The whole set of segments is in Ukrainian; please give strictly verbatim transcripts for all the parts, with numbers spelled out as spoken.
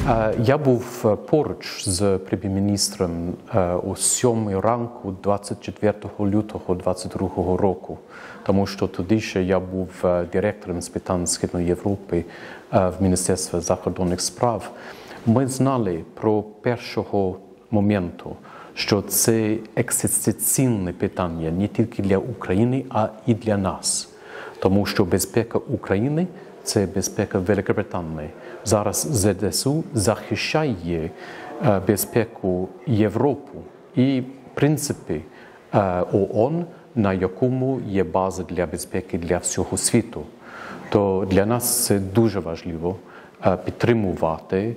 Я був поруч з прем'єр-міністром о сьомій ранку двадцять четвертого лютого двадцять другого року, тому що тоді ще я був директором з питань Східної Європи в Міністерстві закордонних справ. Ми знали про першого моменту, що це екзистенційне питання не тільки для України, а і для нас. Тому що безпека України – це безпека Великобританії. Зараз ЗСУ захищає безпеку Європи і, в принципі, ООН, на якому є база для безпеки для всього світу. То для нас це дуже важливо підтримувати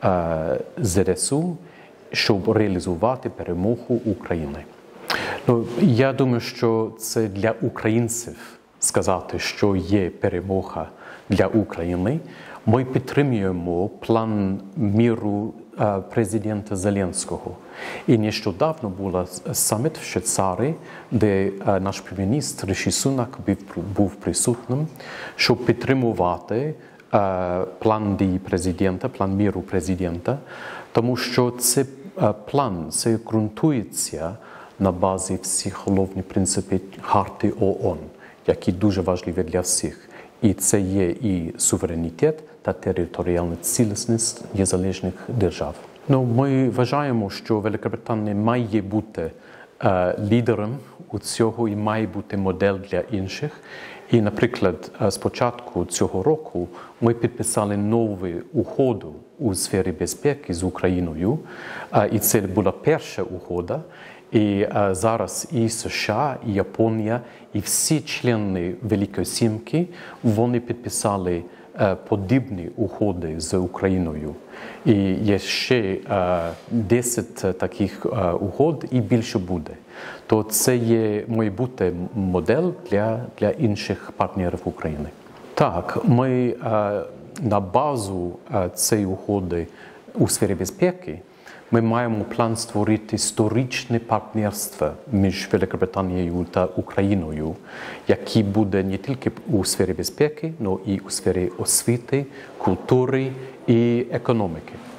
ЗСУ, щоб реалізувати перемогу України. Ну, я думаю, що це для українців сказати, що є перемога для України. Ми підтримуємо план миру президента Зеленського. І нещодавно був саміт в Швейцарії, де наш прем'єр-міністр Ріші Сунак був присутнім, щоб підтримувати план дій президента, план миру президента, тому що цей план це ґрунтується на базі всіх головних принципів Харти ООН, які дуже важливі для всіх. І це є і суверенітет та територіальна цілісність незалежних держав. Ну, ми вважаємо, що Великобританія має бути е, лідером у цього і має бути модель для інших. І, наприклад, з початку цього року ми підписали нову угоду у сфері безпеки з Україною. Е, і це була перша угода. І е, зараз і США, і Японія, і всі члени Великої Сімки, вони підписали е, подібні угоди з Україною. І є ще е, десять таких е, угод і більше буде. То це є майбутнє модель для, для інших партнерів України. Так, ми е, на базу е, цієї угоди у сфері безпеки ми маємо план створити історичне партнерство між Великобританією та Україною, яке буде не тільки у сфері безпеки, але і у сфері освіти, культури і економіки.